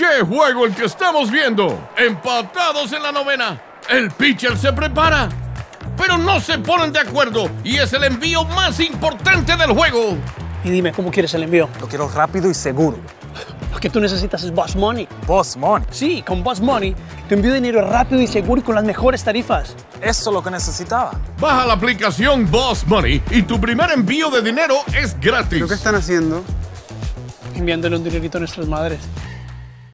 ¡Qué juego el que estamos viendo! Empatados en la novena. El pitcher se prepara, pero no se ponen de acuerdo y es el envío más importante del juego. Y dime, ¿cómo quieres el envío? Lo quiero rápido y seguro. Lo que tú necesitas es Boss Money. Boss Money. Sí, con Boss Money te envío dinero rápido y seguro y con las mejores tarifas. Eso es lo que necesitaba. Baja la aplicación Boss Money y tu primer envío de dinero es gratis. ¿Pero qué están haciendo? Enviándole un dinerito a nuestras madres.